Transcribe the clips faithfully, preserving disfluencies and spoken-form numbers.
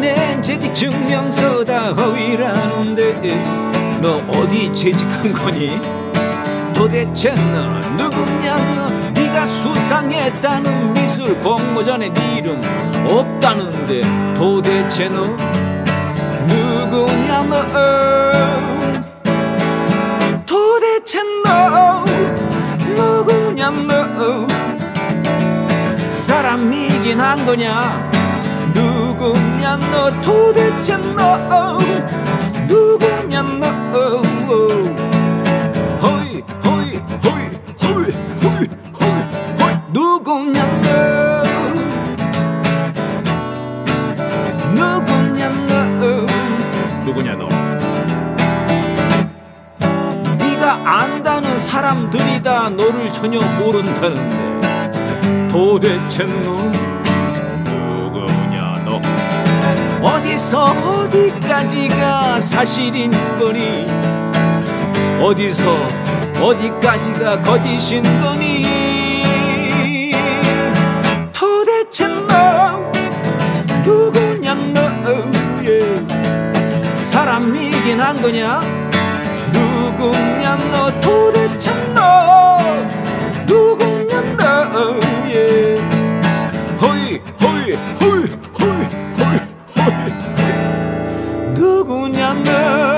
낸 재직 증명서 다 허위라는데 너 어디 재직한 거니? 도대체 너 누구냐? 너 네가 수상했다는 미술 공모전에 네 이름 없다는데 도대체 너 누구냐? 너 도대체 너 누구냐? 너 사람이긴 한 거냐? 누구냐? 너 도대체 너 누구냐? 너 호이 호이 호이 호이 호이 호이 호이 누구냐? 너 누구냐? 너 누구냐? 너 네가 안다는 사람들이 다 너를 전혀 모른다는데 도대체 너 누구냐? 너 어디서 어디까지가 사실인 거니? 어디서 어디까지가 거짓인 거니? 도대체 너 누구냐? 너 yeah. 사람이긴 한 거냐? 누구냐? 너 도대체 너 누구냐? 너 yeah. 호이 호이 호이 호이 호이 호이 누구냐? 너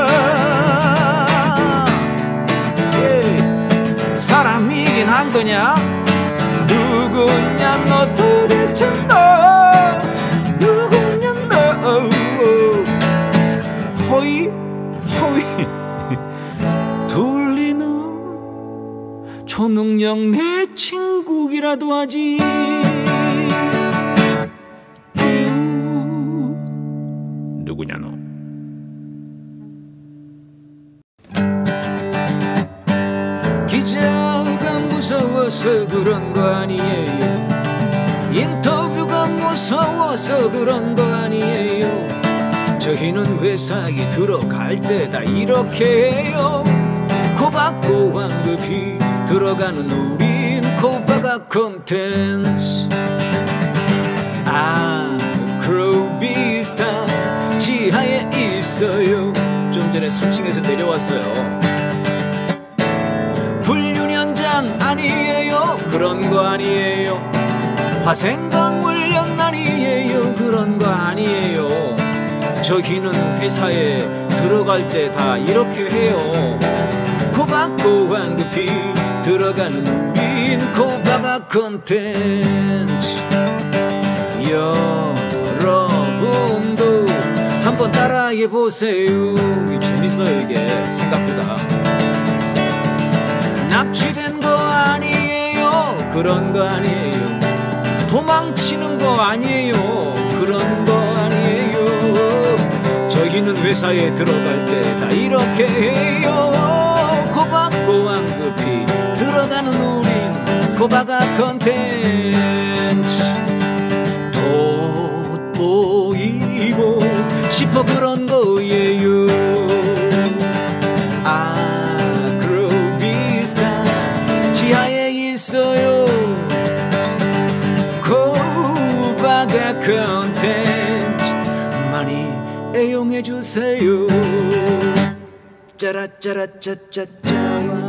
사람이긴 한 거냐? 누구냐? 너 도대체 너 누구냐? 너 호이 호이 돌리는 초능력 내 친구이라도 하지. 누구냐 너? 기자가 무서워서 그런 거 아니에요. 인터뷰가 무서워서 그런 거 아니에요. 저희는 회사에 들어갈 때 다 이렇게 해요. 코박고 황급히 들어가는 우린 코바가 콘텐츠. 아 크로우 비슷한 지하에 있어요. 좀 전에 삼 층에서 내려왔어요. 불륜현장 아니에요. 그런 거 아니에요. 화생방물련 아니에요. 그런 거 아니에요. 저희는 회사에 들어갈 때 다 이렇게 해요. 코박고 황급히 들어가는 우린 코바가 콘텐츠. 여러분도 한번 따라해보세요. 재밌어요 이게 생각보다. 납치된 거 아니에요. 그런 거 아니에요. 도망치는 거 아니에요. 그런 거 아니에요. 저희는 회사에 들어갈 때 다 이렇게 해요. 코박고 황급히 들어가는 우린 코바가 콘텐츠. 돋보이고 싶어 그런 거예요. 아 그러고 비슷한 지하에 있어요. 코바가 콘텐츠 많이 애용해주세요. 짜라짜라짜짜짜.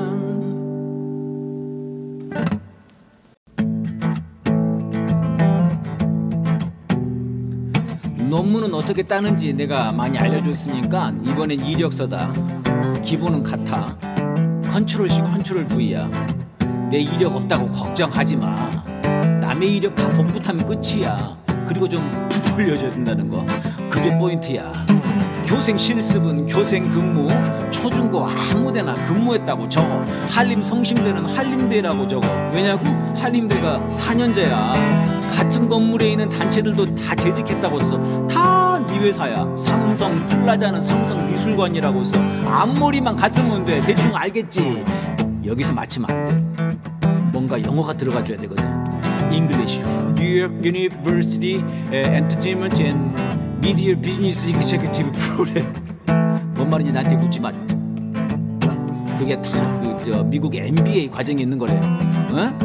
논문은 어떻게 따는지 내가 많이 알려줬으니까 이번엔 이력서다. 기본은 같아. 컨트롤 C 컨트롤 V야. 내 이력 없다고 걱정하지 마. 남의 이력 다 복붙하면 끝이야. 그리고 좀 부풀려줘야 된다는 거, 그게 포인트야. 교생 실습은 교생 근무, 초중고 아무데나 근무했다고 적어. 한림 성심대는 한림대라고 적어. 왜냐고? 한림대가 사 년제야. 같은 건물에 있는 단체들도 다 재직했다고 써. 다 네 회사야. 삼성 플라자는 삼성미술관이라고 써. 앞머리만 같으면 돼. 대충 알겠지? 여기서 맞히면 안 돼. 뭔가 영어가 들어가줘야 되거든. English, New York University Entertainment and Media Business Executive Program. 뭔 말인지 나한테 묻지 마. 그게 다 그 저 미국 엠비에이 과정에 있는 거래. 어?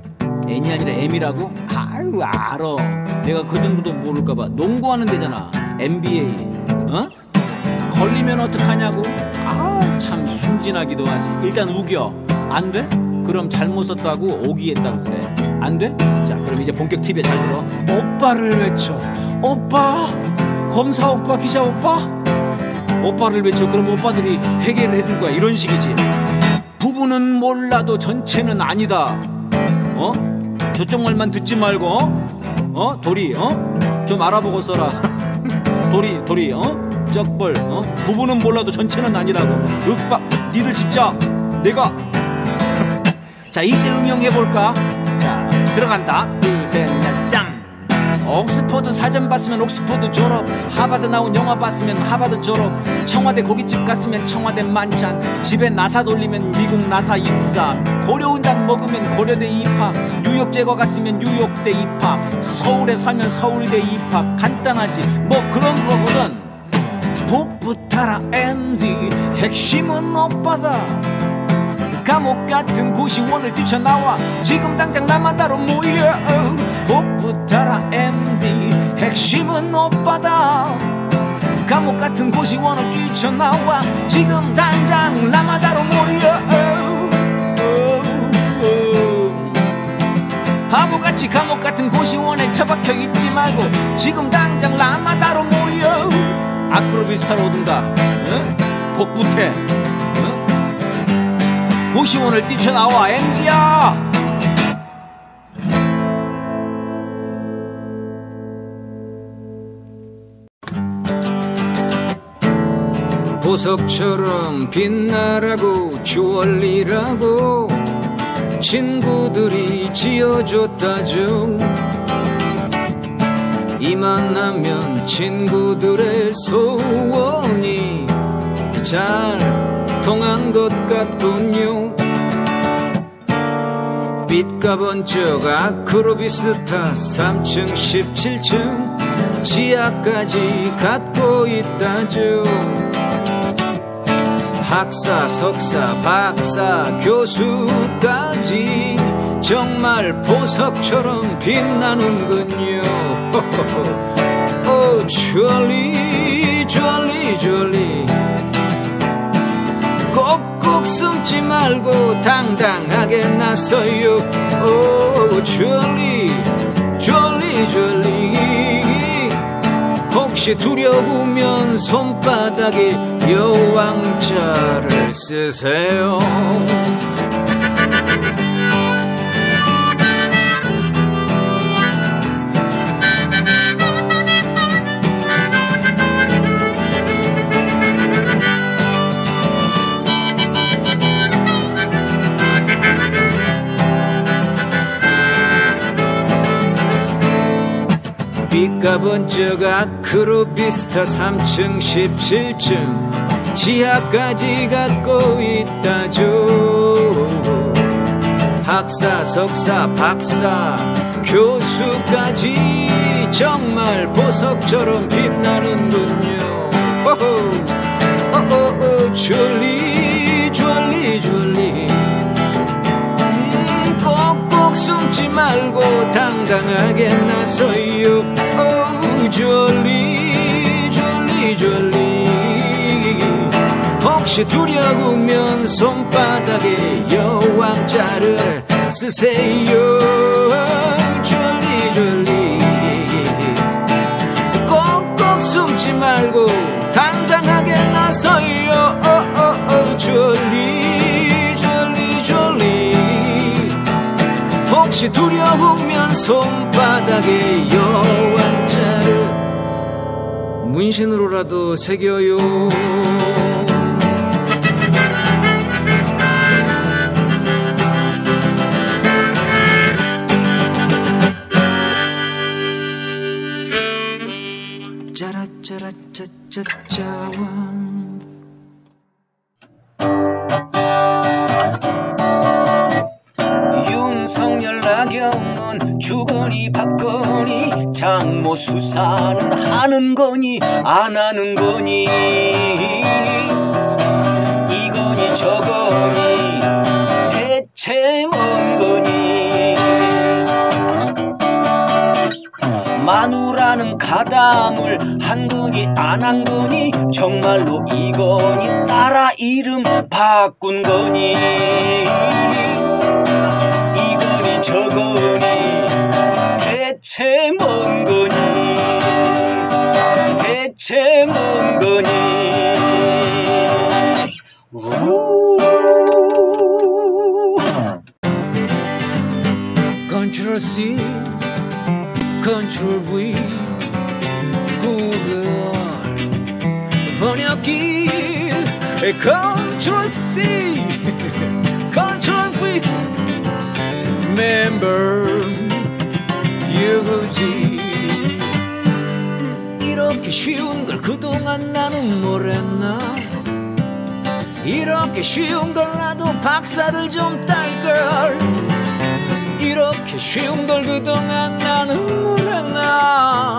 N이 아니라 M이라고? 아유 알아. 내가 그 정도도 모를까봐. 농구하는 데잖아. 엠비에이 어? 걸리면 어떡하냐고. 아 참 순진하기도 하지. 일단 우겨. 안 돼? 그럼 잘못 썼다고 오기했다고 그래. 안 돼? 자 그럼 이제 본격 팁에 잘 들어. 오빠를 외쳐. 오빠. 검사 오빠, 기자 오빠. 오빠를 외쳐. 그럼 오빠들이 해결을 해줄 거야. 이런 식이지. 부부는 몰라도 전체는 아니다. 어? 저쪽 말만 듣지 말고 어? 어? 도리 어? 좀 알아보고 써라. 도리 도리 어? 쩍벌 어? 부부는 몰라도 전체는 아니라고. 윽박 니들 진짜 내가 자 이제 응용해볼까? 자 들어간다. 둘 셋 넷 짱. 옥스퍼드 사전 봤으면 옥스퍼드 졸업. 하버드 나온 영화 봤으면 하버드 졸업. 청와대 고깃집 갔으면 청와대 만찬. 집에 나사 돌리면 미국 나사 입사. 고려운단 먹으면 고려대 입학. 뉴욕 제과 갔으면 뉴욕대 입학. 서울에 살면 서울대 입학. 간단하지 뭐 그런 거거든. 복부타라 엠디 핵심은 오빠다. 감옥 같은 고시원을 뛰쳐나와 지금 당장 남아다로 모여. 복부타라 엠디 핵심은 오빠다. 감옥 같은 고시원을 뛰쳐나와 지금 당장 남아다로 모여. 바보같이 감옥 같은 고시원에 처박혀 있지 말고 지금 당장 라마다로 모여. 아크로비스타로 오든가 응? 복부태 응? 고시원을 뛰쳐나와 엠지야. 보석처럼 빛나라고 주얼리라고 친구들이 지어줬다죠. 이만하면 친구들의 소원이 잘 통한 것 같군요. 빛과 번쩍 아크로비스타 삼 층 십칠 층 지하까지 갖고 있다죠. 학사, 석사, 박사, 교수까지 정말 보석처럼 빛나는군요. 오, 주얼리, 주얼리, 주얼리. 꼭꼭 숨지 말고 당당하게 나서요. 오, 주얼리, 주얼리, 주얼리. 혹시 두려우면 손바닥에 여왕자를 쓰세요. 빛과 번쩍 아크로비스타 삼 층 십칠 층 지하까지 갖고 있다죠. 학사, 석사, 박사, 교수까지 정말 보석처럼 빛나는군요. 오호, 오호, 주얼리, 주얼리, 주얼리. 음, 꼭꼭 숨지 말고 당당하게 나서요. 오, 주얼리, 주얼리, 주얼리. 혹시 두려우면 손바닥에 여왕자를 쓰세요. 주얼리, 주얼리. 꼭꼭 숨지 말고 당당하게 나서요. 오, 오, 오, 주얼리, 주얼리, 주얼리. 혹시 두려우면 손바닥에 여왕자를 문신으로라도 새겨요. 짜라짜라짜짜짜왕. 윤석열 나경원 주거니 박거니 장모 수사는 하는 거니 안 하는 거니 이거니 저거니 대체 뭔 거니 마누라 나는 가담을 한 거니 안 한 거니 정말로 이거니 따라 이름 바꾼 거니 이거니 저거니 대체 뭔 거니 대체 뭔 거니 컨트롤 C 컨트롤 V 구글 번역기 컨트롤 C 컨트롤 V 멤버 유지 이렇게 쉬운 걸 그동안 나는 몰랐나 이렇게 쉬운 걸 나도 박사를 좀 딸걸 이렇게 쉬운 걸 그동안 나는 몰랐나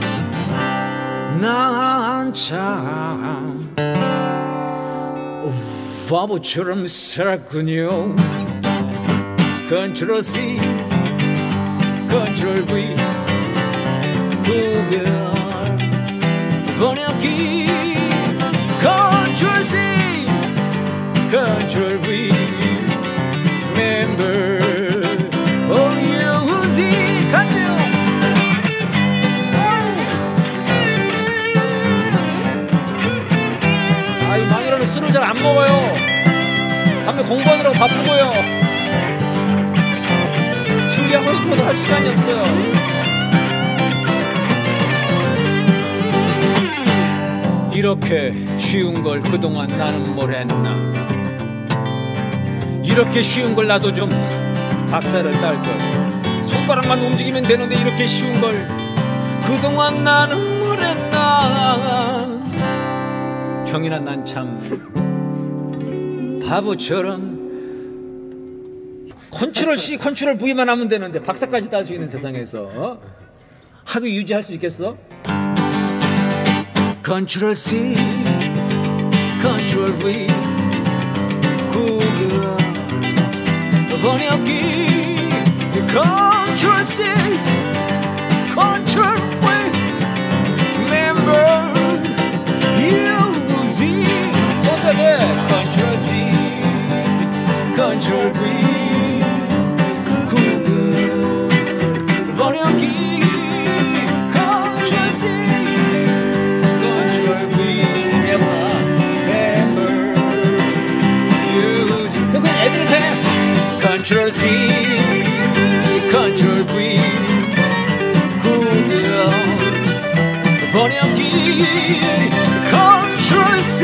난 참 바보처럼 살았군요 컨트롤 C 컨트롤 V 구글 번역기 컨트롤 C 컨트롤 V 멤버 오유지 가죠 아이 마누라는 술을 잘 안 먹어요 밤에 공부하느라고 바쁘고요 준비하고 싶어도 할 시간이 없어요 이렇게 쉬운 걸 그동안 나는 뭘 했나 이렇게 쉬운 걸 나도 좀 박사를 딸걸 손가락만 움직이면 되는데 이렇게 쉬운 걸 그동안 나는 뭘 했나 형이나 난 참 바보처럼 컨트롤 C 컨트롤 V만 하면 되는데 박사까지 딸 수 있는 세상에서 어? 하도 유지할 수 있겠어? 컨트롤 C 컨트롤 V 구글 번역기 컨트롤 C 컨트롤 V 멤버 유지 어떻게 컨트롤 C 컨트롤 V 구글 번역기 컨트롤 C 컨트롤 V 멤버 유지 그건 애들한테 컨트롤 C 컨트롤 V 구글 번역기 컨트롤 C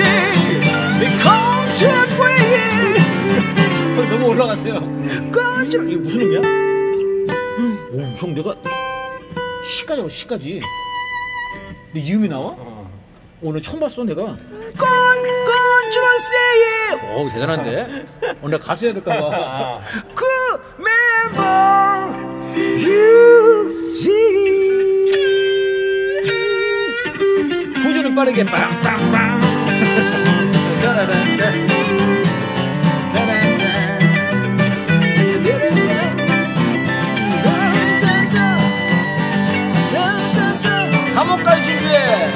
컨트롤 V 너무 올라갔어요 컨트롤 이거 무슨 의미야? 오 형 내가 시까지 하고 시까지 근데 이음이 나와? 오늘 처음 봤어 내가 컨트롤 C 오 대단한데 어, 내가 가수 해야 될까봐 그 멤버 유지 후주는 빠르게 빵빵빵 따라란다 따라란다 감옥 갈 준비해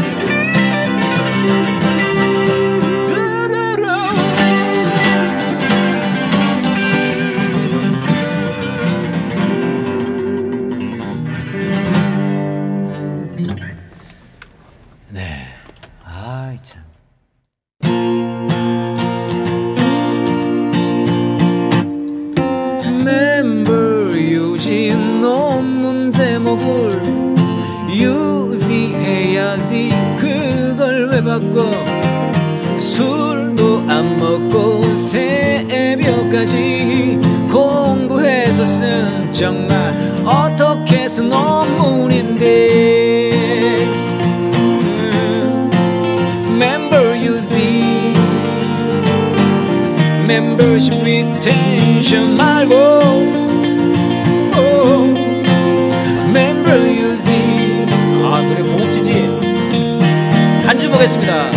네, 아이 참. 멤버 유진 논문 제목을 유지해야지 그걸 왜 바꿔 술도 안 먹고 새벽까지 공부해서 쓴 정말 어떻게 해서 논문인데 음, member 유지 membership retention 말고 oh, member 유지 아 그래 고급지지 간주 보겠습니다.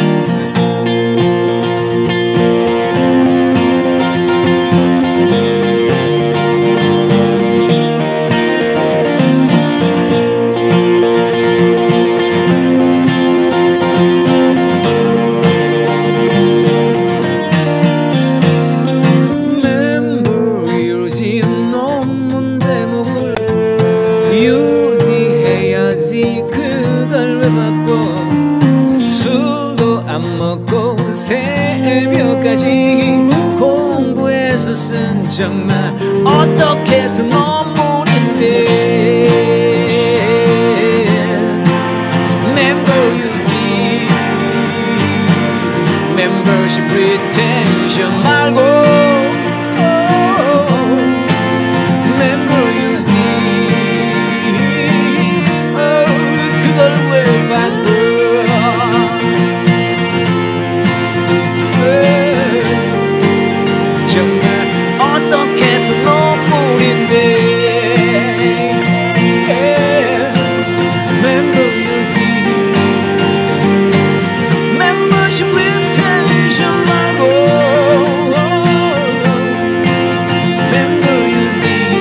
정말 어떻게 해서 눈물인데 Membership retention 말고 Member using oh, 그걸 왜 바꿔 정말 어떻게 해서 눈물인데 Member using Membership retention 말고 Member using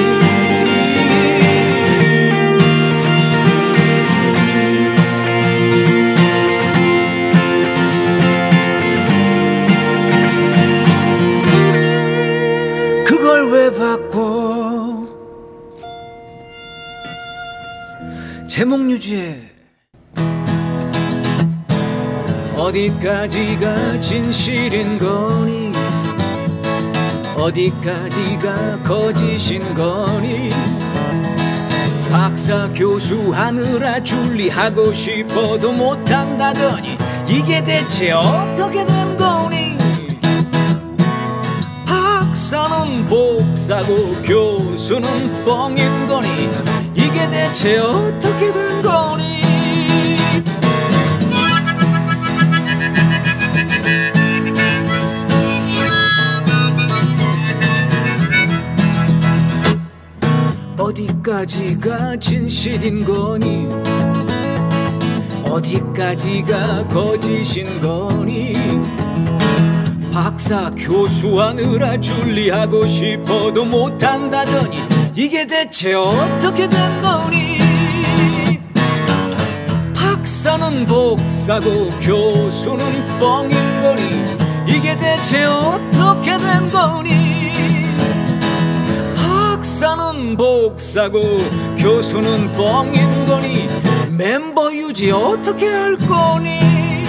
그걸 왜 바꿔 제목 유지해 어디까지가 진실인 거니 어디까지가 거짓인 거니 박사 교수 하느라 줄리하고 싶어도 못한다더니 이게 대체 어떻게 된 거니 박사는 복사고 교수는 뻥인 거니 이게 대체 어떻게 된 거니 어디까지가 진실인 거니 어디까지가 거짓인 거니 박사 교수 하느라 줄리하고 싶어도 못한다더니 이게 대체 어떻게 된 거니 박사는 복사고 교수는 뻥인 거니 이게 대체 어떻게 된 거니 박사는 복사고 교수는 뻥인 거니 멤버 유지 어떻게 할 거니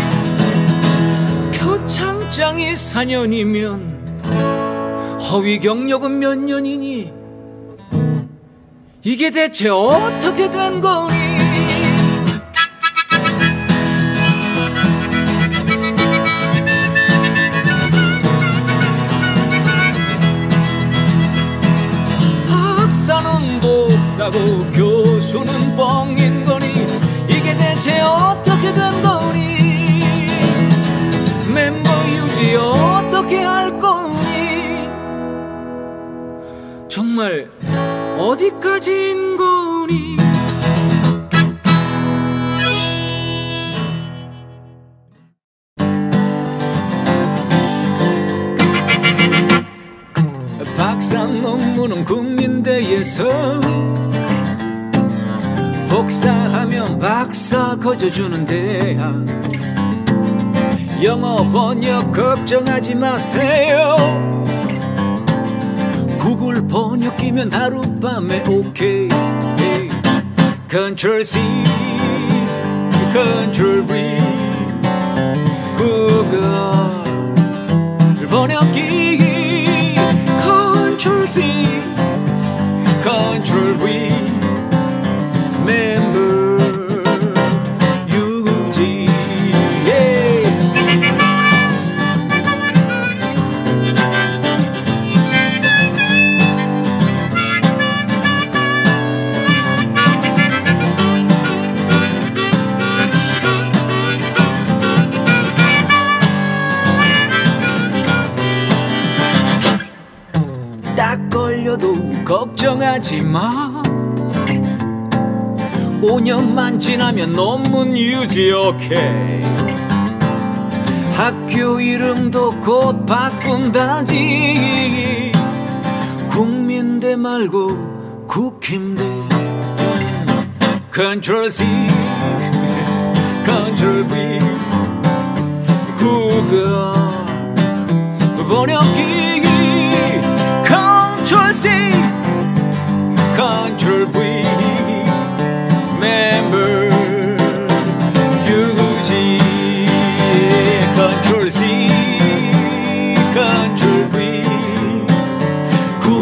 표창장이 사 년이면 허위 경력은 몇 년이니 이게 대체 어떻게 된 거니 박사는 복사고 교수는 뻥인 거니 이게 대체 어떻게 된 거니 멤버 유지 어떻게 할 거니 정말 어디까지인 거니 박사 논문은 국민대에서 복사하면 박사 거저주는데 영어 번역 걱정하지 마세요 구글 번역기면 하룻밤에 오케이 컨트롤 C 컨트롤 V 구글 번역기 컨트롤 C 컨트롤 V member 유지 딱 걸려도 걱정하지 마 오 년만 지나면 논문 유지 오케이 학교 이름도 곧 바꾼다지 국민대 말고 국힘대 컨트롤 C 컨트롤 V 구글 번역기 컨트롤 C 컨트롤 V member 유지 컨트롤 C 컨트롤 V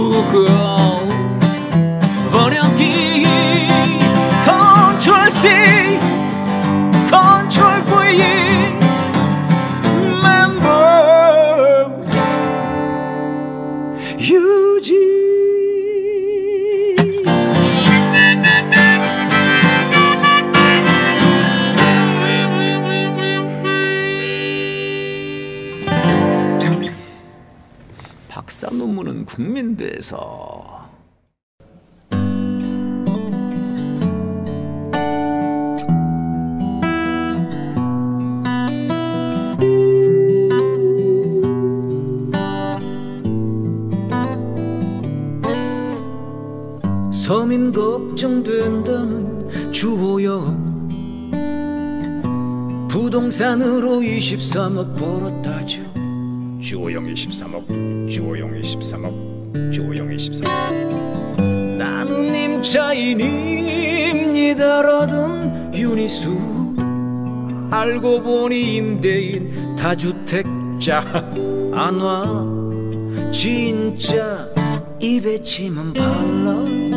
소문은 국민대에서. 서민 걱정된다는 주호영, 부동산으로 이십삼억 벌었다죠. 주호영 이십삼억, 주호영 이십삼억, 주호영 이십삼억. 나는 임차인입니다라던 윤희수, 알고 보니 임대인 다주택자. 안 와 진짜 입에 침은 발라.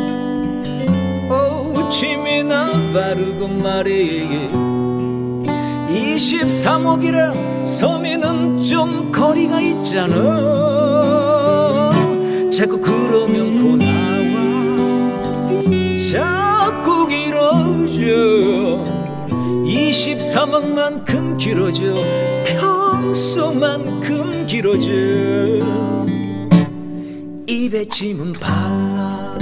오, 침이나 바르고 말해. 이십삼억이라 서민은 좀 거리가 있잖아. 자꾸 그러면 고 나와 자꾸 길어져. 이십삼억만큼 길어져. 평소만큼 길어져. 입에 침은 발라.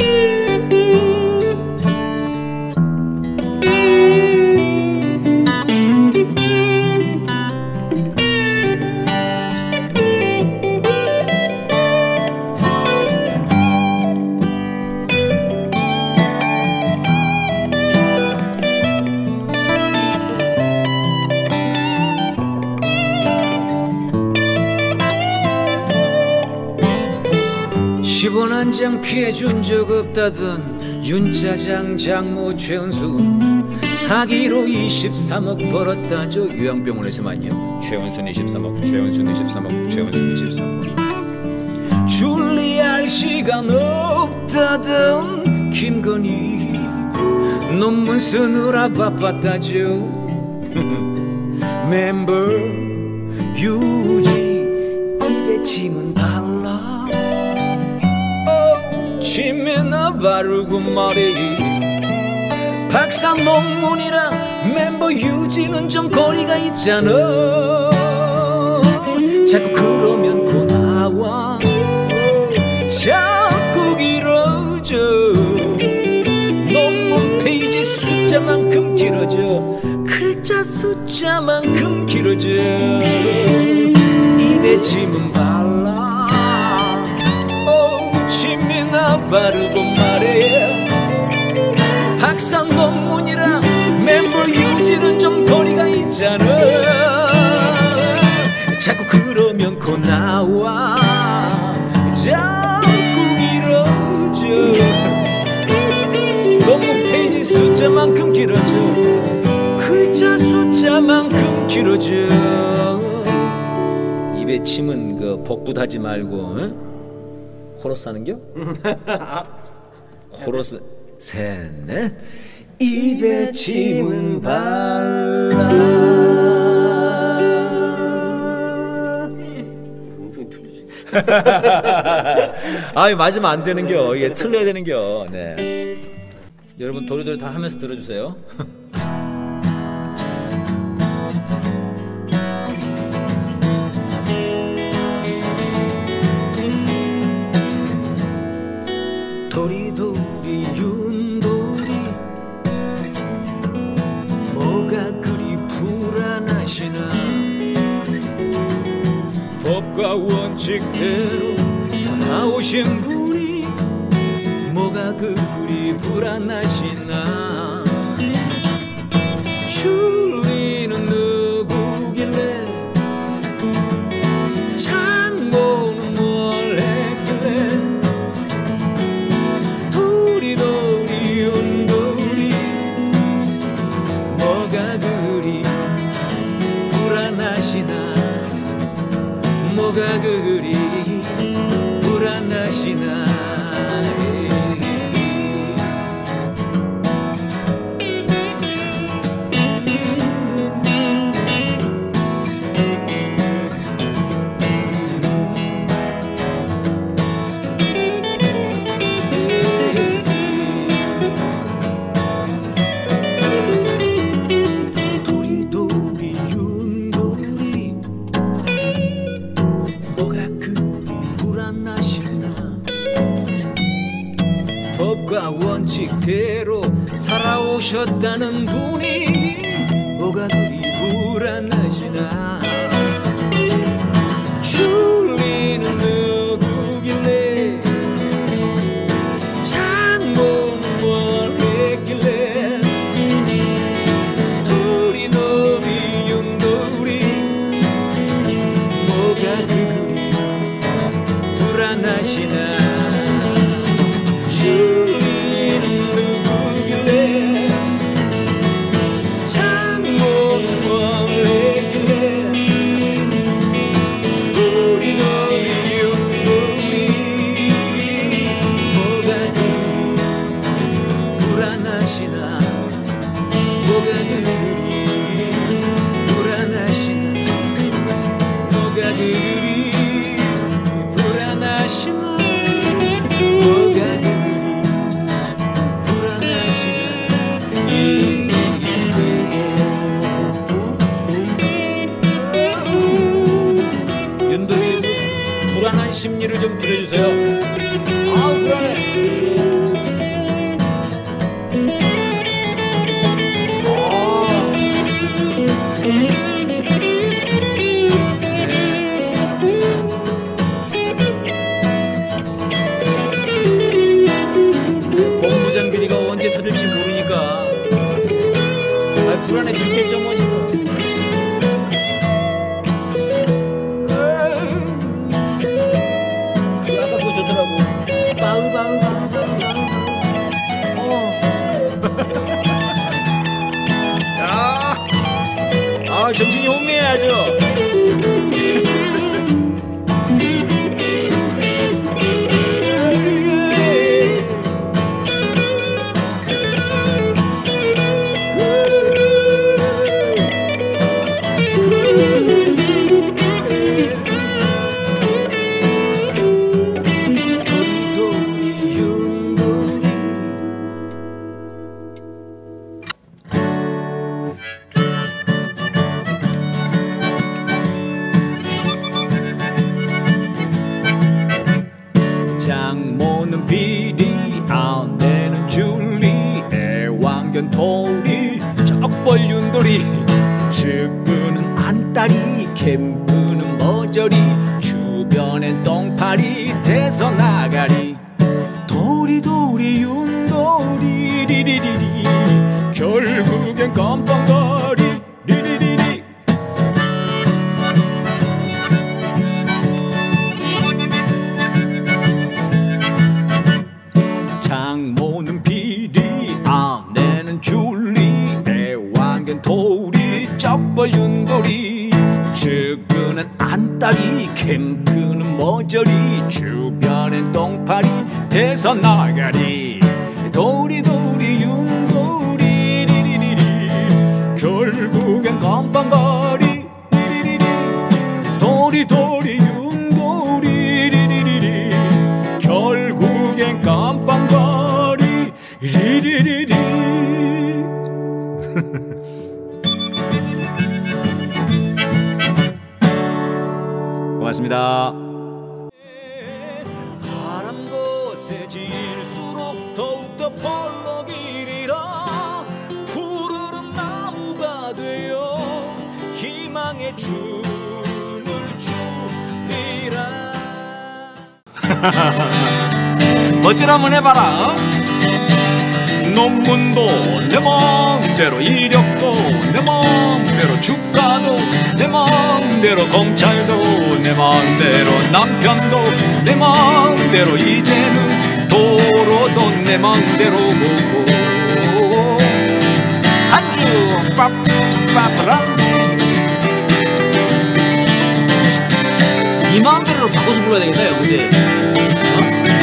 십 원 한 장 피해준 적 없다던 윤짜장 장모 최은순, 사기로 이십삼억 벌었다죠. 요양병원에서만요. 최은순 이십삼억, 최은순 이십삼억, 최은순 이십삼억. 줄리할 시간 없다던 김건희, 논문 쓰느라 바빴다죠. 멤버 유지, 입에 침은 발라. 침이나 바르고 말해. 박사 논문이랑 멤버 유지는 좀 거리가 있잖아. 자꾸 그러면 고 나와 자꾸 길어져. 논문 페이지 숫자만큼 길어져. 글자 숫자만큼 길어져. 입에 침은 발라. 침이나 바르고 말해. 박사 논문이랑 멤버 유지는 좀 거리가 있잖아. 자꾸 그러면 고 나와 자꾸 길어져. 논문 페이지 숫자만큼 길어져. 글자 숫자만큼 길어져. 입에 침은 그 복붙하지 말고, 응? 코러스 하는겨? 코러스 셋넷. 입에 침은 발라. 아이, 맞으면 안 되는겨. 이게 틀려야 되는겨. 네. 여러분 도리도리 다 하면서 들어주세요. 도리도리 윤도리, 뭐가 그리 불안하시나. 법과 원칙대로 살아오신 분이 뭐가 그리 불안하시나. 줄리는 누구길래, 장모는 뭘 했길래. 도리도리 윤도리, 뭐가 그리 불안하시나. 뭐가 그리 불안하시나. 그대로 살아오셨다는 분이 뭐가 그리 불안하시나. 줄리는 누구길래, 장모는 뭘 했길래, 도리도리 윤도리 뭐가 그리 불안하시나. 줄리는 누구길래, 장모는 뭘 했길래, 도리도리 윤도리 뭐가 그리 불안하시나. 뭐가 그리 불안하시나. 뭐가 그리 불안하시나. 뭐가 그리 불안하시나. 이 윤도리 그 불안한 심리를 좀 그려주세요. 아우 불안해. 본부장 비리가 언제 터질지 모르니까 아, 불안해 죽겠죠 뭐 지금. 아, 아까 그거 좋더라고. 바우 바우 바우 바우 바우. 어. 아, 아 정신이 혼미해야죠. 장모는 비리, 아내는 줄리, 애완견 도리, 쩍벌 윤도리, 측근은 안따리, 캠프는 머저리, 주변엔 똥파리, 대서 나가리. 도리도리 윤도리 리리리리, 결국엔 깜빵거리 리리리리. 장모는 비리, 아내는 줄리, 애완견 도리, 쩍벌 윤도리, 측근은 안따리, 캠프는 머저리, 주변엔 똥파리, 대서 나가리. 도리도리 윤도리 리리리리, 결국엔 깜빵거리 리리리리. 도리도리 윤도리 리리리리, 결국엔 깜빵거리 리리리리. 고맙습니다. 바람 거세질수록 더욱더 펄럭이리라. 푸르른 나무가 되어 희망의 춤을 추리라. 멋대로 한번 해봐라. 논문도 내 맘대로, 이력도 내 맘대로, 주가도 내 맘대로, 검찰도 내 맘대로, 남편도 내 맘대로, 이제는 도로도 내 맘대로 보고. 한주 빠빠빠라. 이 마음대로 바꿔서 불러야 되겠다 그지? 어?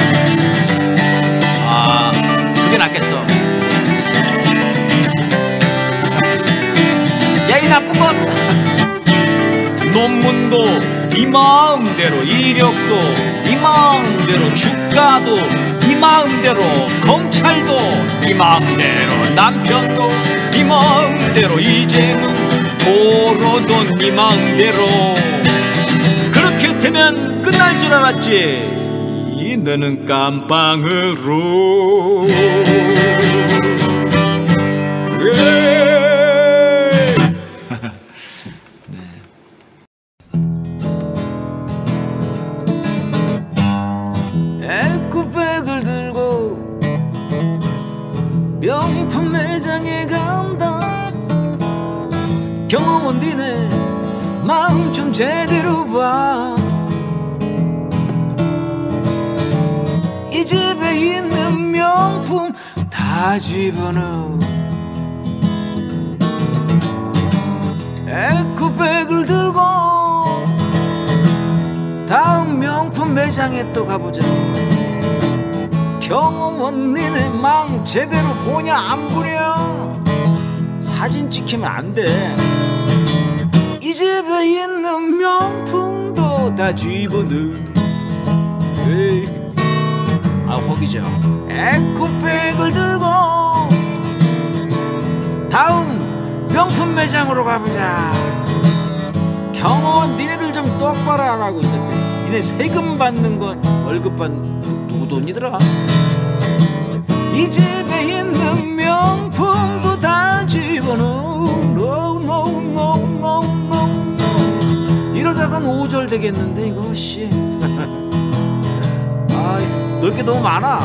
아 그게 낫겠어. 야 이 나쁜 것. 논문도 이 마음대로, 이력도 이 마음대로, 주가도 이 마음대로, 검찰도 이 마음대로, 남편도 이 마음대로, 이제는 도로도 네 마음대로. 그렇게 되면 끝날 줄 알았지. 너는 깜빵으로 명품 매장에 간다. 경험은 니네 마음 좀 제대로 봐. 이 집에 있는 명품 다 집어넣어. 에코백을 들고 다음 명품 매장에 또 가보자. 경험은 니네 망 제대로 보냐 안 보냐. 사진 찍히면 안 돼. 이 집에 있는 명품도 다 집어넣어. 에이, 아 허기져. 에코백을 들고 다음 명품 매장으로 가보자. 경험은 니네들 좀 똑바로 하라고 있는데 니네 세금 받는 건 월급 받는 누구 돈이더라. 이 집에 있는 명품도 다 집어넣어. No, no, no, no, no, no. 이러다간 오절 되겠는데 이거 씨. 아, 넣을 게 너무 많아.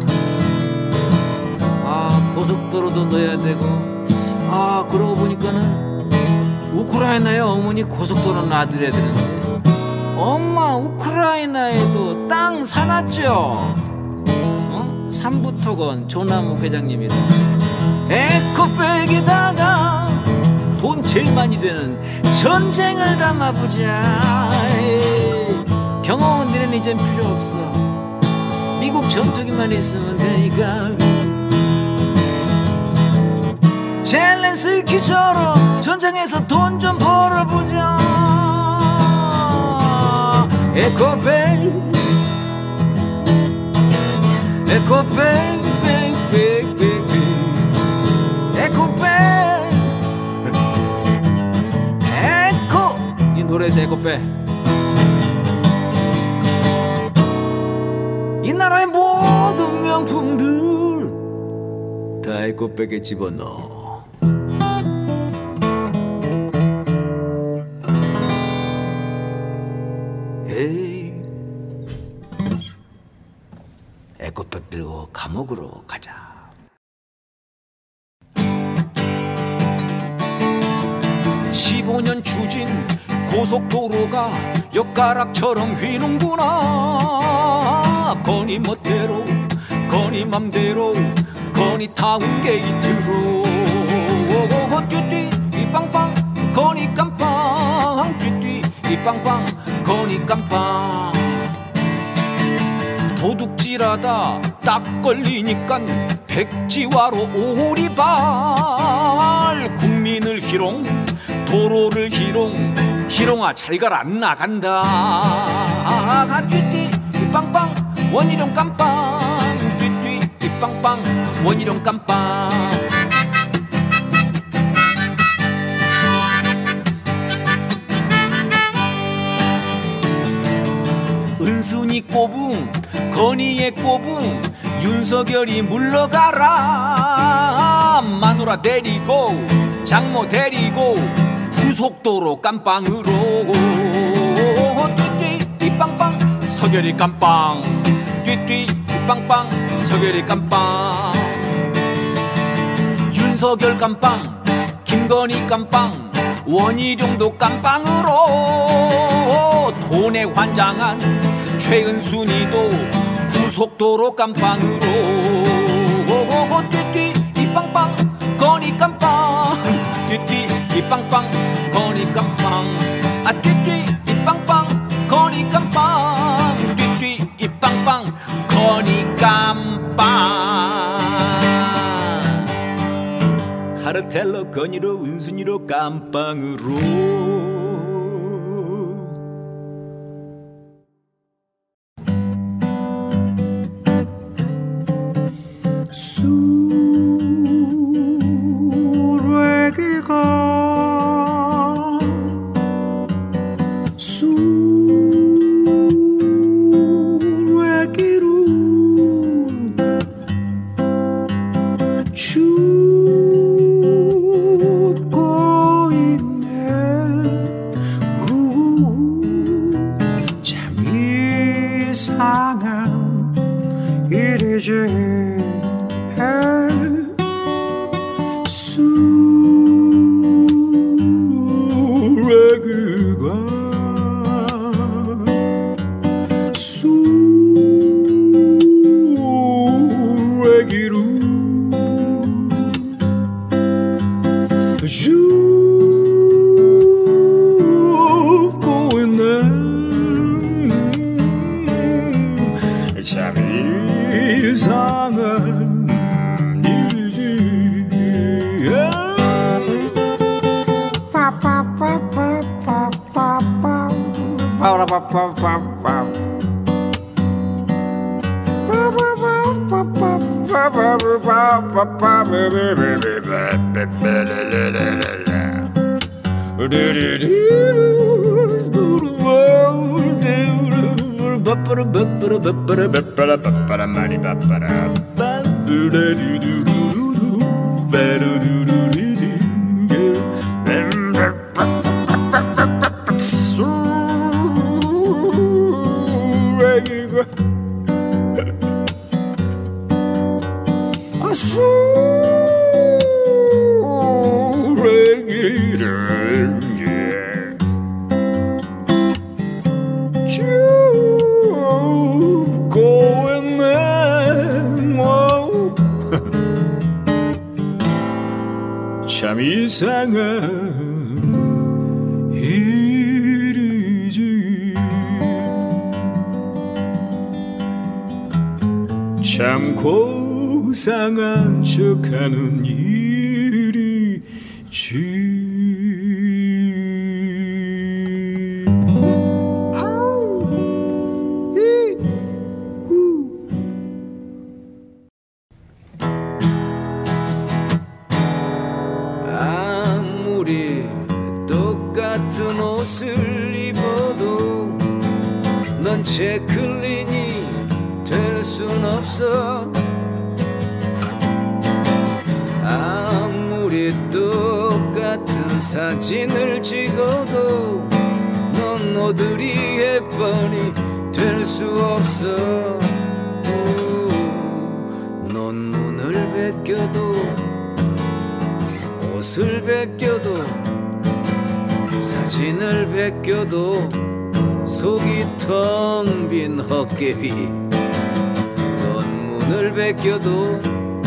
아, 고속도로도 넣어야 되고. 아, 그러고 보니까는 우크라이나에 어머니 고속도로 놔드려야 되는데 엄마 우크라이나에도 땅 사놨죠? 어? 삼부토건 조나무 회장님이랑 에코백에다가 돈 제일 많이 되는 전쟁을 담아보자. 에이, 경험은 니는 이젠 필요 없어. 미국 전투기만 있으면 되니까. 젤렌스키처럼 전쟁에서 돈 좀 벌어보자. 에코백 에코백 백백백백 에코백 에코. 이 노래에서 에코백. 이 나라의 모든 명품들 다 에코백에 집어넣어. 에이, 에코백 들고 감옥으로 가자. 십오 년 추진 고속도로가 엿가락처럼 휘는구나. 거니 멋대로 거니 맘대로 거니 타운 게이트로 띠띠 이 빵빵 거니 깜빵 띠띠 이 빵빵 거니 깜빵. 도둑질하다 딱 걸리니깐 백지화로 오리발. 국민을 희롱 도로를 희롱 희롱아 잘 가라 안 나간다. 아, 띠띠 이 빵빵 원희룡 깜빵 띠띠 이 빵빵 원희룡 깜빵. 은순이 꼬붕 건희의 꼬붕 윤석열이 물러가라. 마누라 데리고 장모 데리고 고속도로 깜빵으로 띠띠 이 빵빵 서결이 깜빵 띠띠 이 빵빵 서결이 깜빵. 윤석열 깜빵 김건희 깜빵 원희룡도 깜빵으로 돈에 환장한 최은순이도 고속도로 깜빵으로 띠띠 이 빵빵 건희 깜빵 띠띠 이 빵빵 건희 깜빵. 아 띠띠 이 빵빵 건희 깜빵 띠띠 이 빵빵 건희 깜빵. 카르텔러 건희로 은순이로 깜빵으로. 수레기가 수레기로 춥고 있네. 우, 참 이상한 일이지. 참 이상한 일이지 참 고상한 척하는 일이지 똑같은 옷을 입어도 넌 제클린이 될 순 없어. 아무리 똑같은 사진을 찍어도 넌 오드리 헵번이 될 수 없어. 넌 문을 베껴도 옷을 베껴도 사진을 베껴도 속이 텅 빈 헛개비. 넌 문을 베껴도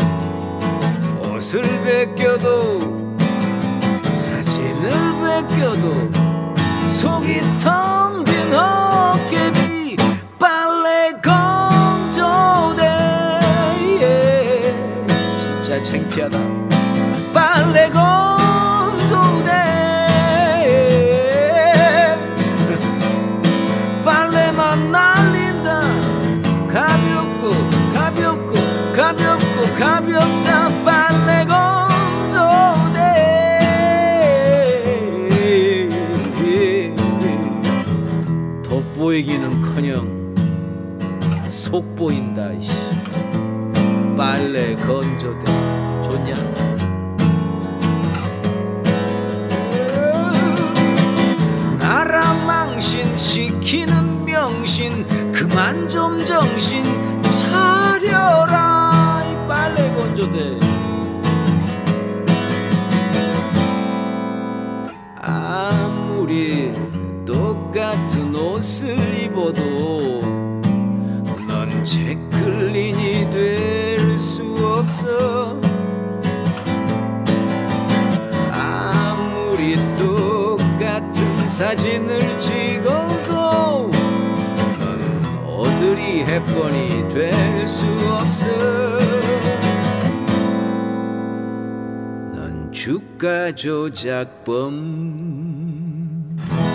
옷을 베껴도 사진을 베껴도 속이 텅 빈 헛개비. 빨래 건조대 진짜 창피하다. 빨래 건조대 날린다. 가볍고 가볍고 가볍고 가볍다. 빨래 건조대. 돋보이기는커녕 속 보인다. 빨래 건조대 좋냐? 나라 망신 시키는 명신 그만 좀 정신 차려라. 이 빨래 건조대. 아무리 똑같은 옷을 입어도 넌 제클린이 될 수 없어. 아무리 똑같은 사진을 찍어도 넌 오드리 헵번이 될 수 없어. 넌 주가 조작범.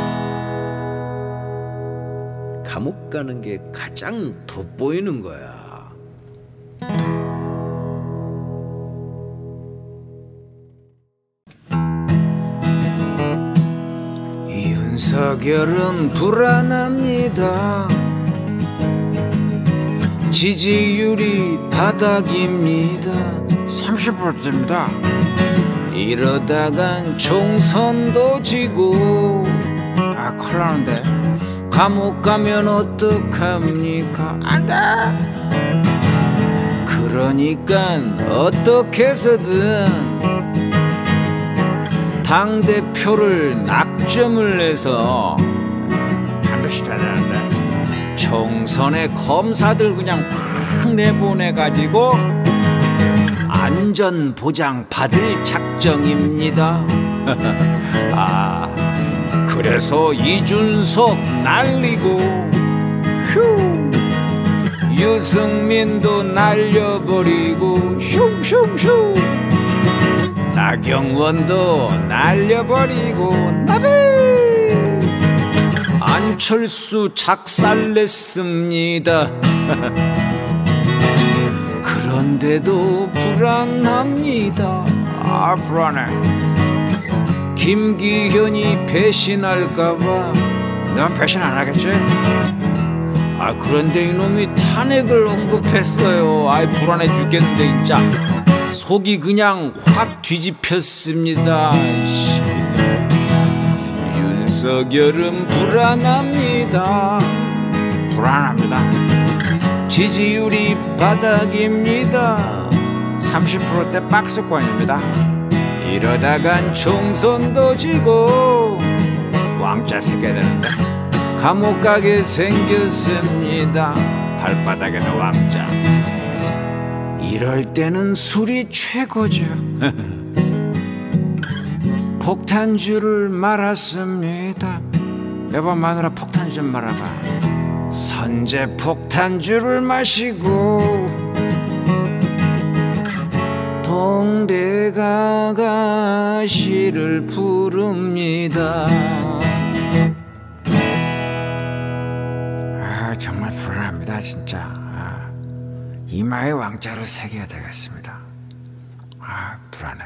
감옥 가는 게 가장 돋보이는 거야. 윤석열은 불안합니다. 지지율이 바닥입니다. 삼십 퍼센트입니다. 이러다간 총선도 지고 아 큰일 나는데 감옥 가면 어떡합니까? 안 돼! 그러니까 어떻게 해서든 당대표를 낙점을 해서 반드시 돼야 되는데 총선에 검사들 그냥 확 내보내가지고 안전보장 받을 작정입니다. 아 그래서 이준석 날리고 휴 유승민도 날려버리고 슝슝슝 나경원도 날려버리고 나비 안철수 작살냈습니다. 그런 그런데도 불안합니다. 아 불안해. 김기현이 배신할까봐. 넌 배신 안 하겠지? 아 그런데 이놈이 탄핵을 언급했어요. 아이 불안해 죽겠는데 진짜. 속이 그냥 확 뒤집혔습니다. 윤석열은 불안합니다. 불안합니다. 지지율이 바닥입니다. 삼십 퍼센트대 박스권입니다. 이러다간 총선도 지고 왕자 새겨야 되는데 감옥 가게 생겼습니다. 발바닥에는 왕자. 이럴 때는 술이 최고죠. 폭탄주를 말았습니다. 여보 마누라 폭탄주 좀 말아봐. 선제 폭탄주를 마시고 동대가가시를 부릅니다. 아 정말 불안합니다 진짜. 아, 이마에 왕자를 새겨야 되겠습니다. 아 불안해.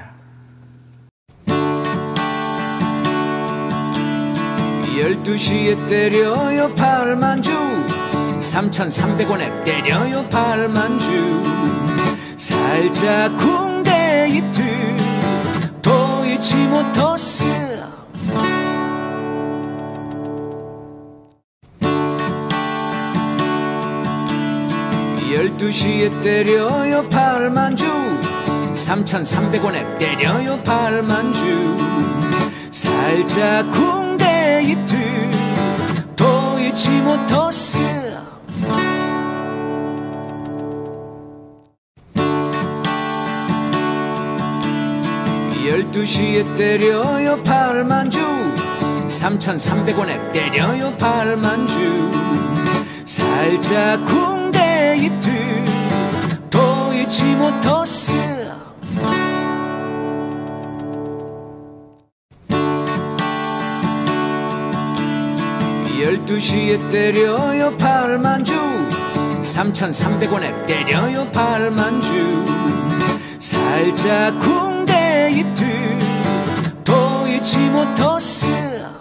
열두 시에 때려요 팔만주. 삼천삼백 원에 때려요 팔만주. 살짝 쿵데이트 도이치모터스. 열두 시에 때려요 팔만주. 삼천삼백 원에 때려요 팔만주. 살짝 쿵데이트 도이치모터스. 열두 시에 때려요 팔만주. 삼천삼백 원에 때려요 팔만주. 살짝 쿵데이트 도이치모터스. 열두 시에 때려요 팔만주. 삼천삼백 원에 때려요 팔만주. 살짝 쿵데이트 도이치모터스.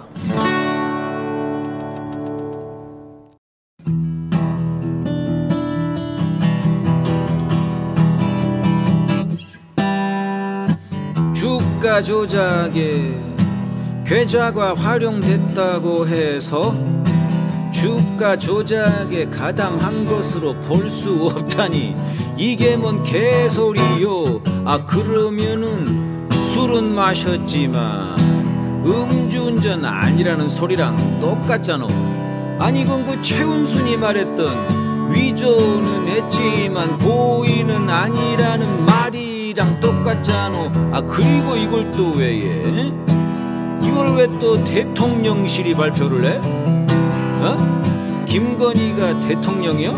주가 조작에 계좌가 활용됐다고 해서 주가 조작에 가담한 것으로 볼 수 없다니 이게 뭔 개소리요. 아 그러면은 술은 마셨지만 음주운전 아니라는 소리랑 똑같잖아. 아니 이건 그 최은순이 말했던 위조는 했지만 고의는 아니라는 말이랑 똑같잖아. 아 그리고 이걸 또 왜 해? 이걸 왜 또 대통령실이 발표를 해? 어? 김건희가 대통령이요?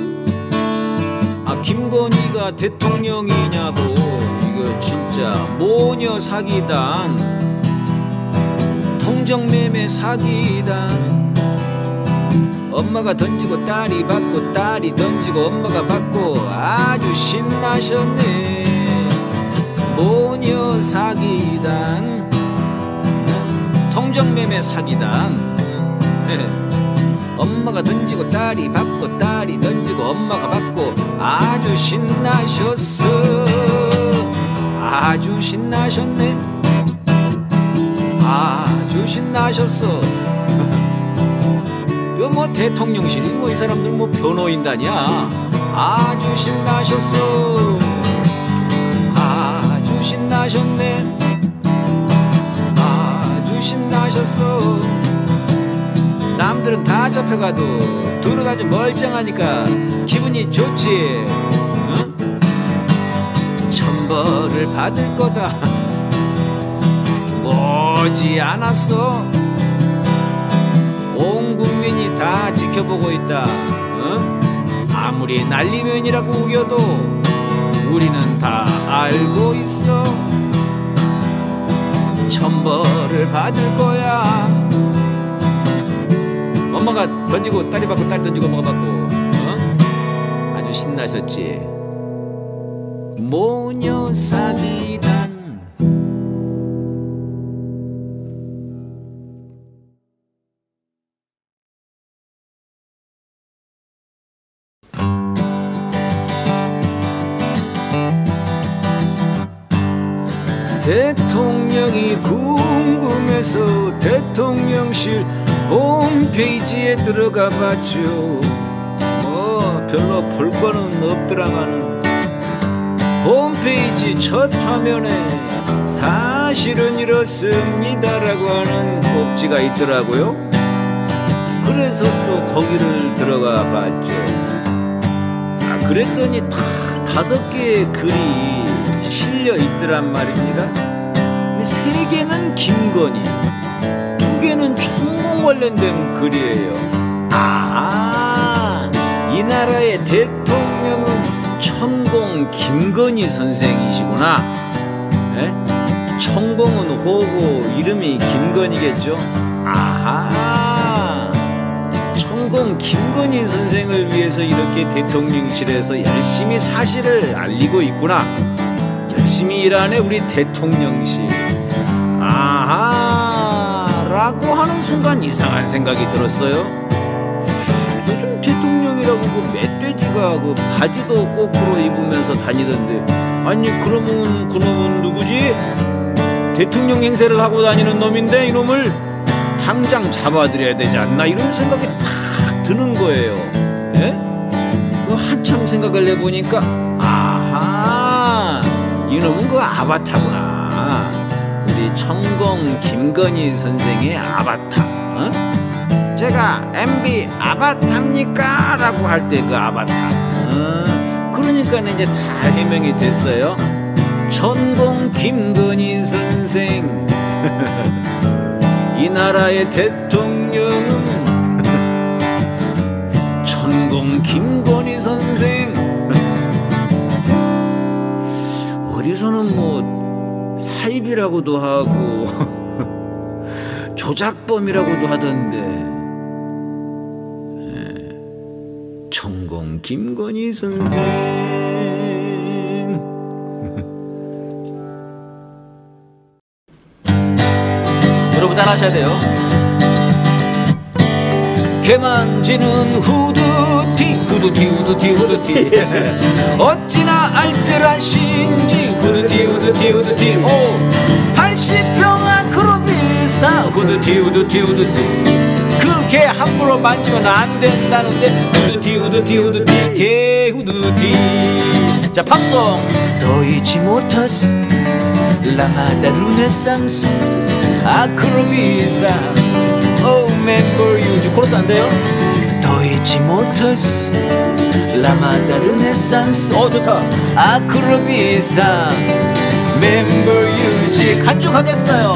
아 김건희가 대통령이냐고. 이거 진짜 모녀 사기단, 통정매매 사기단. 엄마가 던지고 딸이 받고 딸이 던지고 엄마가 받고 아주 신나셨네. 모녀 사기단, 통정매매 사기단. 엄마가 던지고 딸이 받고 딸이 던지고 엄마가 받고 아주 신나셨어. 아주 신나셨네. 아주 신나셨어. 이거 뭐 대통령실이 뭐 이 사람들 뭐 변호인단이야. 아주 신나셨어. 아주 신나셨네. 아주 신나셨어. 남들은 다 잡혀가도 둘은 아주 멀쩡하니까 기분이 좋지. 어? 천벌을 받을 거다. 뭐지 않았어. 온 국민이 다 지켜보고 있다. 어? 아무리 난리면이라고 우겨도 우리는 다 알고 있어. 천벌을 받을 거야. 엄마가 던지고 딸이 받고 딸이 던지고 엄마가 받고. 어? 아주 신나셨지. 모녀 사기단. 대통령이 궁금해서 대통령실 홈페이지에 들어가 봤죠. 뭐 별로 볼 거는 없더라마는 홈페이지 첫 화면에 사실은 이렇습니다라고 하는 꼭지가 있더라고요. 그래서 또 거기를 들어가 봤죠. 아, 그랬더니 다 다섯 개의 글이 실려 있더란 말입니다. 근데 세 개는 김건희, 두 개는 천공 관련된 글이에요. 아, 이 나라의 대통령은 천공 김건희 선생이시구나. 에? 천공은 호고 이름이 김건희겠죠. 아하, 천공 김건희 선생을 위해서 이렇게 대통령실에서 열심히 사실을 알리고 있구나. 열심히 일하네 우리 대통령실. 아하 라고 하는 순간 이상한 생각이 들었어요. 요즘 대통령이라고 그 멧돼지가 그 바지도 거꾸로 입으면서 다니던데, 아니 그러면 그놈은 누구지? 대통령 행세를 하고 다니는 놈인데 이놈을 당장 잡아들여야 되지 않나, 이런 생각이 딱 드는 거예요. 예? 그 한참 생각을 해보니까 아하, 이놈은 그 아바타구나. 우리 천공 김건희 선생의 아바타. 어? 제가 엠비 아바타입니까? 라고 할 때 그 아바타. 어? 그러니까 이제 다 해명이 됐어요. 천공 김건희 선생. 이 나라의 대통령은 천공 김건희 선생. 어디서는 뭐 사입이라고도 하고 조작범이라고도 하던데, 천공 김건희 선생. 여러분 잘 하셔야 돼요. 개만지는 후드티 후드티 후드티 후드티 어찌나 알뜰하신지 후드티 후드티 후드티 오 팔십 평 아크로비스타 후드티 후드티 후드티 그 개 함부로 만지면 안 된다는데 후드티 후드티 후드티 개 후드티. 자 팝송. 도이치 모터스 라마다 루네상스 아크로비스타 오 멤버 유지. 코러스 안 돼요? 도이치 모터스 라마다 르네상스. 어 좋다. 아크로비스타 멤버 유지. 간죽하겠어요.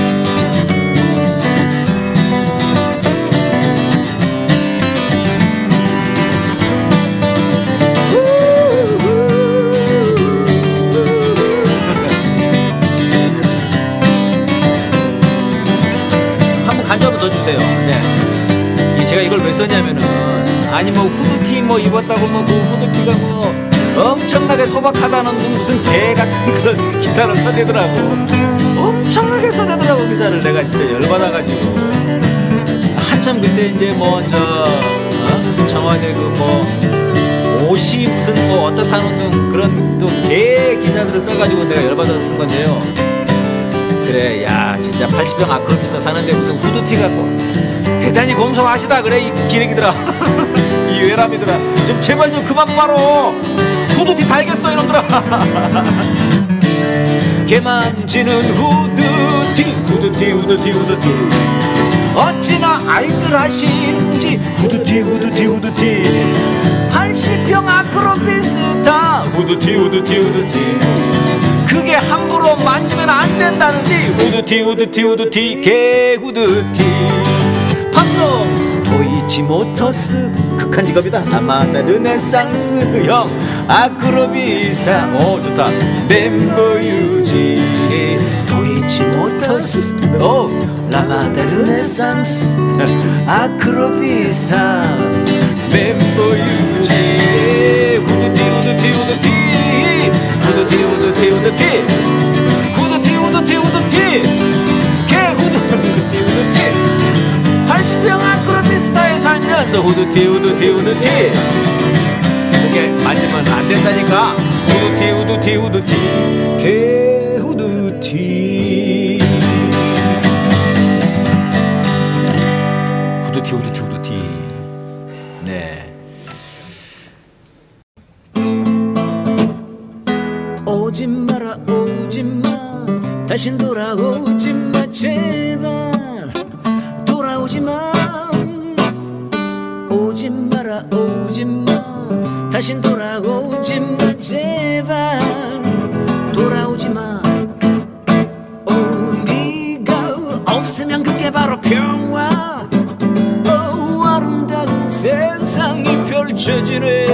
간주 한번 더 주세요. 네. 제가 이걸 왜 썼냐면은, 아니 뭐 후드티 뭐 입었다고 뭐 그 후드티가 뭐 엄청나게 소박하다는 무슨 개 같은 그런 기사를 써대더라고. 엄청나게 써대더라고 기사를. 내가 진짜 열받아가지고 한참 그때 이제 뭐 저 어? 청와대 그 뭐 옷이 무슨 뭐 어떻다는 등 그런 또 개 기사들을 써가지고 내가 열받아서 쓴 건데요. 그래, 야 진짜 팔십 평 아크로비스타 사는데 무슨 후드티 갖고 대단히 검소하시다. 그래 이 기레기들아. 이 외람이들아, 좀 제발 좀 그만 빨어. 후드티 달겠어 이놈들아. 개만지는 후드티 후드티 후드티 후드티 어찌나 알뜰하신지 후드티 후드티 후드티 팔십 평 아크로비스타 후드티 후드티 후드티 그게 함부로 만지면 안 된다는데 후드티 후드티 후드티 개 후드티. 팝송. 도이치 모터스 극한 직업이다. 라마다 르네상스 형 아크로비스타. 오 좋다. 멤버 유지. 도이치 모터스 오 라마다 르네상스 아크로비스타 멤버 유지. 후드티 후드티 후드티 후드티 후드티 후드티 후드티 후드티 후드티 개 후드티 후드티 팔십 병 안그런 비슷하게 살면서 후드티 후드티 후드티 고개 만지면 안 된다니까. 후드티 후드티 후드티 개 후드티 후드티 후드티 후드티. 네. 오지 마라 오지 마 다신 돌아오지 마 제발 돌아오지 마. 오지 마라 오지 마 다신 돌아오지 마 제발 돌아오지 마. 오 네가 없으면 그게 바로 평화. 오 아름다운 세상이 펼쳐지네.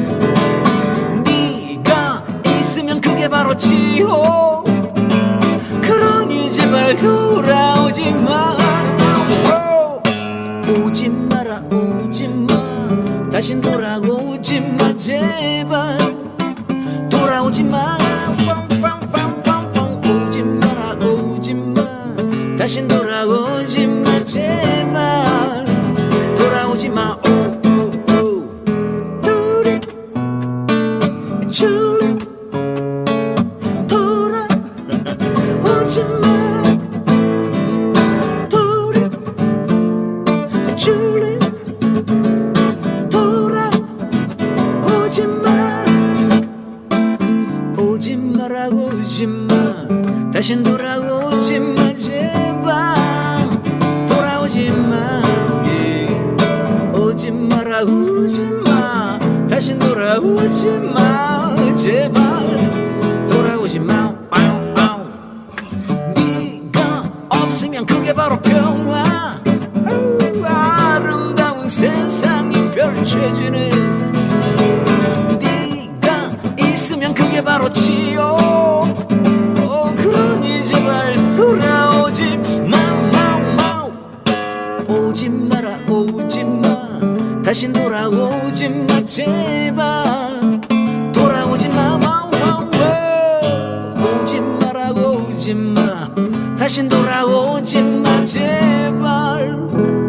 네가 있으면 그게 바로 지옥. 그러니 제발 돌아오지 마. 오지 마라 오지 마 다신 돌아오지 마 제발 돌아오지 마. 오지 마라 오지 마 다신 돌아오지 마 제발 돌아오지 마. 오오오 둘이 줄리 돌아오지 마. 둘이 줄리 돌아오지 마. 오지 마라 오지 마 다신 돌아오지 마 제발 돌아오지 마. 오지 마라 오지 마 다신 돌아오지 마 제발 돌아오지 마. 네가 없으면 그게 바로 평화. 아름다운 세상이 펼쳐지네. 네가 있으면 그게 바로 지옥. 어, 그러니 제발 돌아오지 마. 오지 마라 오지 마 다신 돌아오지 마 제발 돌아오지 마. 오지 마라 오지 마 다신 돌아오지 마 제발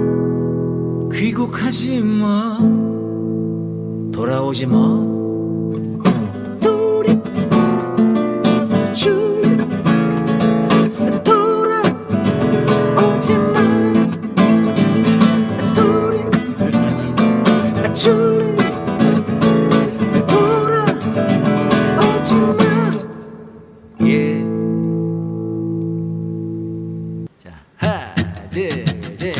귀국하지 마 돌아오지 마. 둘이 줄리 돌아오지 마. 둘이 줄리 돌아오지 마. 예. 자 하나 둘 셋.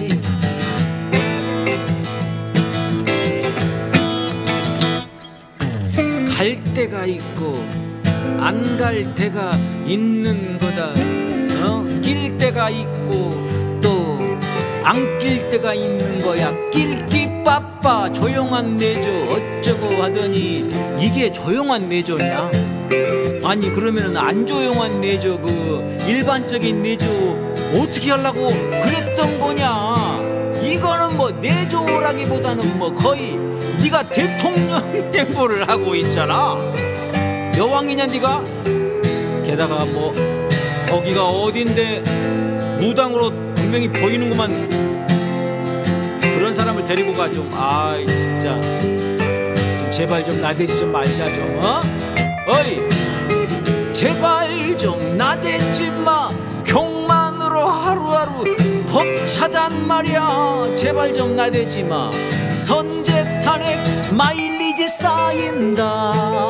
갈 때가 있고 안 갈 때가 있는 거다. 어? 낄 때가 있고 또 안 낄 때가 있는 거야. 낄끼 빠빠 조용한 내조 어쩌고 하더니 이게 조용한 내조냐? 아니 그러면은 안 조용한 내조 그 일반적인 내조 어떻게 하려고 그랬던 거냐? 이거는 뭐 내조라기보다는 뭐 거의 네가 대통령 행보를 하고 있잖아. 여왕이냐 네가? 게다가 뭐 거기가 어딘데 무당으로 분명히 보이는구만. 그런 사람을 데리고 가 좀. 아이 진짜 좀 제발 좀 나대지 좀 말자 좀. 어? 어이 제발 좀 나대지 마. 경만으로 하루하루 벅차단 말이야. 제발 좀 나대지 마. 선제 탄핵 마일리지 쌓인다.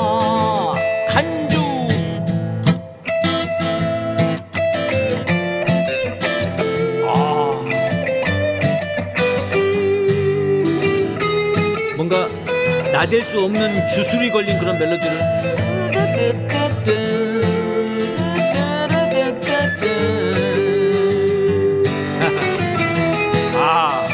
간주 아 뭔가 나댈 수 없는 주술이 걸린 그런 멜로디를 아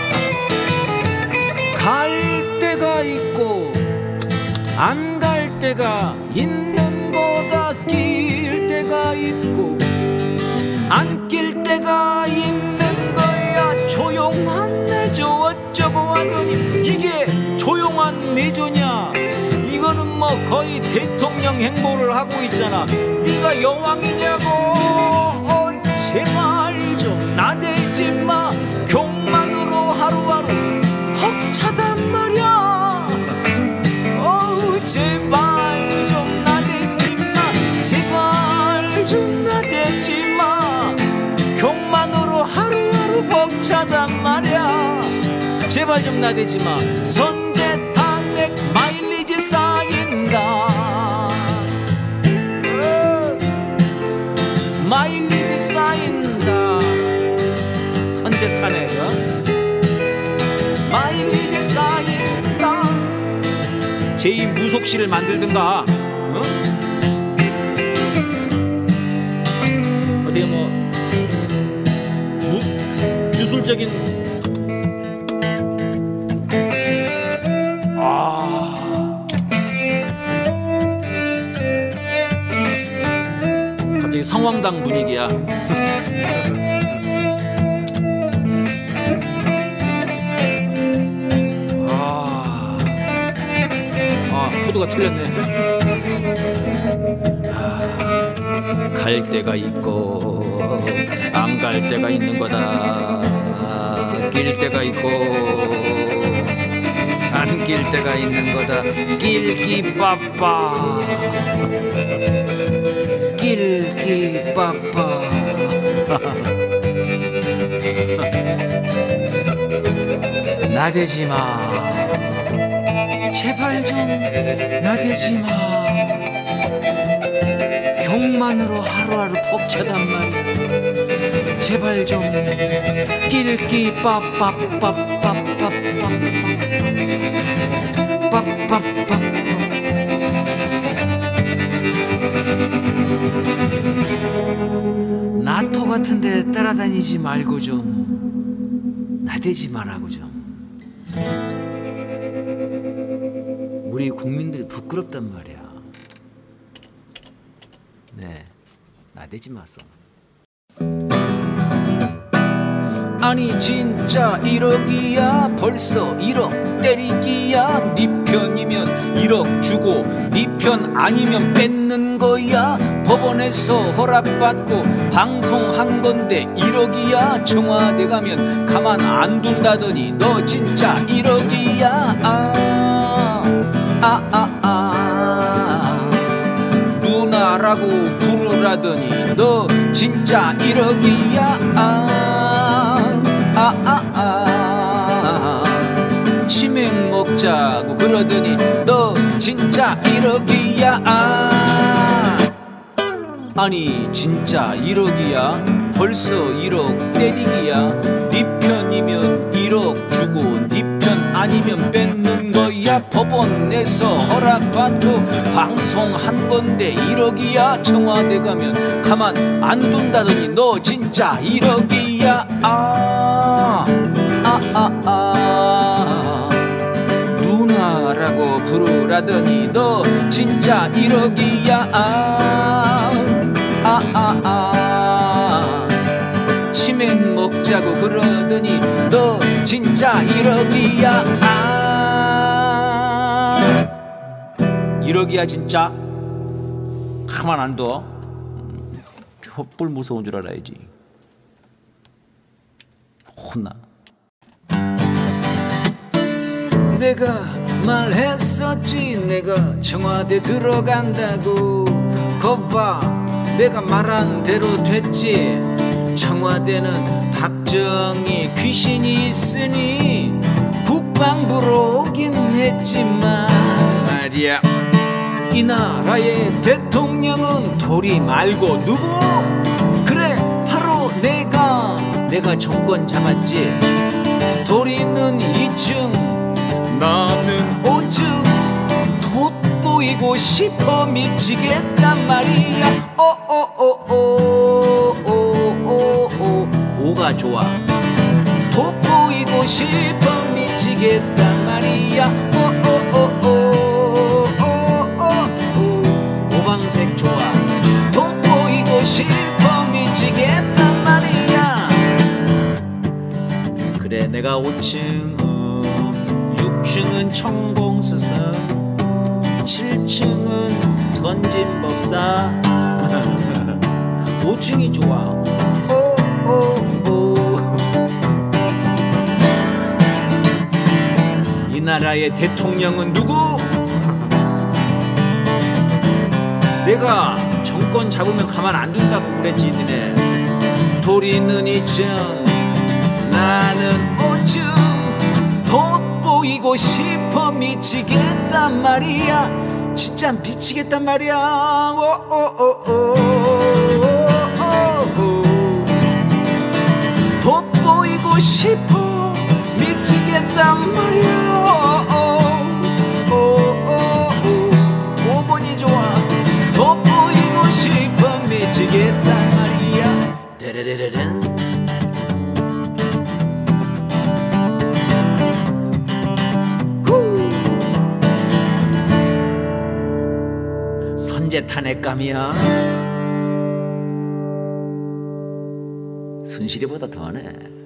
갈 때가 있고 안 갈 때가 있는 거다. 낄 때가 있고 안 낄 때가 있는 거야. 조용한 내조 어쩌고 하더니 이게 조용한 내조냐? 이거는 뭐 거의 대통령 행보를 하고 있잖아. 네가 여왕이냐고. 어, 제발 좀 나대지 마. 경만으로 하루하루 벅차단 말이야. 어우 제발 좀 나대지 마. 제발 좀 나대지 마. 경만으로 하루하루 벅차단 말이야. 제발 좀 나대지 마. 선제 탄핵 마일리지 쌓인다. 마일리지 쌓인다. 선제 탄핵 마일리지 쌓인다. 제이 무속시를 만들든가. 어? 어떻게 뭐 무, 주술적인 아 갑자기 성황당 분위기야. 아, 아 코드가 틀렸네. 아, 갈 때가 있고 안 갈 때가 있는 거다. 낄 때가 있고 안 낄 때가 있는 거다. 낄끼빠빠 낄끼빠빠. 나대지 마. 제발 좀 나대지 마. 경만으로 하루하루 벅차단 말이야. 제발 좀 낄끼빠빠빠빠빠빠빠빠빠빠. 나토 같은데 따라다니지 말고 좀 나대지 말라고 좀. 우리 국민들이 부끄럽단 말이야. 네, 나대지 마소. 아니 진짜 일억이야. 벌써 일억 때리기야. 네 편이면 일억 주고 네 편 아니면 뺏는 거야. 법원에서 허락받고 방송한 건데 일억이야. 청와대 가면 가만 안 둔다더니 너 진짜 일억이야. 아, 아, 아, 아. 누나라고 부르라더니 너 진짜 일억이야. 아, 아, 아, 아. 치맥 먹자고 그러더니 너 진짜 일억이야. 아, 아니 진짜 일억이야. 벌써 일억 때리기야. 네 편이면 일억 주고 네 편 아니면 뺏는 거야. 법원 내서 허락받고 방송한 건데 일억이야. 청와대 가면 가만 안 둔다더니 너 진짜 일억이야. 아, 아, 아, 아. 누나라고 부르라더니 너 진짜 일억이야. 아, 아, 아, 아. 치맥 먹자고 그러더니 너 진짜 일억이야. 아, 일억이야 진짜. 가만 안 둬. 촛불 무서운 줄 알아야지. 혼나. 내가 말했었지. 내가 청와대 들어간다고. 거봐 내가 말한 대로 됐지. 청와대는 박정희 귀신이 있으니 국방부로 오긴 했지만 말이야. 이 나라의 대통령은 도리 말고 누구? 그래 바로 내가. 내가 정권 잡았지. 도리는 이 층 나는 오 층. 돋보이고 싶어 미치겠단 말이야. 오오오오오오오. 오가 좋아. 돋보이고 싶어 미치겠단 말이야. 오오오오오오오. 오방색 좋아. 돋보이고 싶어 미치겠단 말이야. 그래 내가 오 층 육 층은 천공스승, 칠 층은 전진법사 오 층이 좋아. 오오오 이 나라의 대통령은 누구? 내가 정권 잡으면 가만 안 둔다고 그랬지 니네. 도리는 이 층 나는 오 층 돋보이고 싶어 미치겠단 말이야. 진짜 미치겠단 말이야. 오오오오 돋보이고 싶어 미치겠단 말이야. 오 번이 좋아. 돋보이고 싶어 미치겠단 말이야. 데레레레렌 선제 탄핵감이야. 순실이보다 더하네.